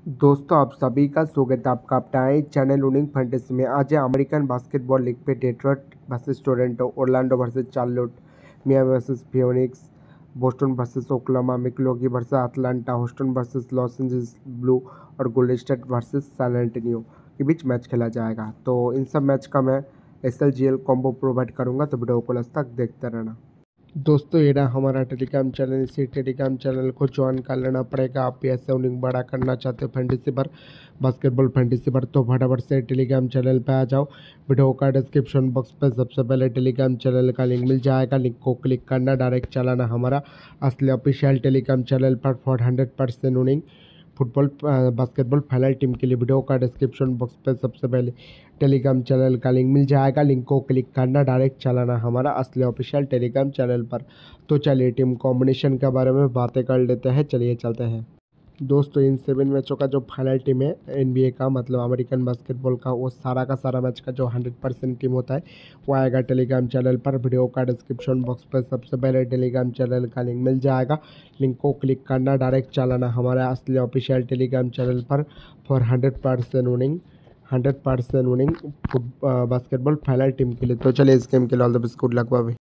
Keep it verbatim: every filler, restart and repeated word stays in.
दोस्तों आप सभी का स्वागत है आपका अपना चैनल विनिंग फैंटेसी में। आज है अमेरिकन बास्केटबॉल लीग पे Detroit versus Toronto, Orlando versus Charlotte, Miami versus Phoenix, Boston versus Oklahoma, Milwaukee versus Atlanta, Houston versus Los Angeles blue और golden state versus San Antonio के बीच match खेला जाएगा। तो इन सब मैच का मैं S L G L combo provide करूँगा, तो वीडियो को लास्ट तक देखते रहना। दोस्तों ये रहा हमारा टेलीग्राम चैनल। इसी टेलीग्राम चैनल को ज्वाइन कर लेना पड़ेगा। आप भी ऐसे विनिंग बड़ा करना चाहते हो फैंटेसी पर, बास्केटबॉल फैंटेसी पर, तो फटाफट से टेलीग्राम चैनल पे आ जाओ। वीडियो का डिस्क्रिप्शन बॉक्स पे सबसे पहले टेलीग्राम चैनल का लिंक मिल जाएगा। लिंक को क्लिक करना, डायरेक्ट चलाना हमारा असली ऑफिशियल टेलीग्राम चैनल पर for hundred percent winning football basketball final team के लिए। वीडियो का डिस्क्रिप्शन बॉक्स पे सबसे पहले टेलीग्राम चैनल का लिंक मिल जाएगा। लिंक को क्लिक करना, डायरेक्ट चलाना हमारा असली ऑफिशियल टेलीग्राम चैनल पर। तो चलिए टीम कॉम्बिनेशन के बारे में बातें कर लेते हैं। चलिए चलते हैं दोस्तों। इन सेवन मैचों का जो फाइनल टीम है एनबीए का, मतलब अमेरिकन बास्केटबॉल का, वो सारा का सारा मैच का जो हंड्रेड परसेंट टीम होता है वो आएगा टेलीग्राम चैनल पर। वीडियो का डिस्क्रिप्शन बॉक्स पर सबसे पहले टेलीग्राम चैनल का लिंक मिल जाएगा। लिंक को क्लिक करना, डायरेक्ट चलाना हमारा असली ऑफिशियल टेलीग्राम चैनल पर for hundred percent winning hundred percent winning basketball final team के लिए। तो चलिए इस गेम के लिए all the best, good luck, bye.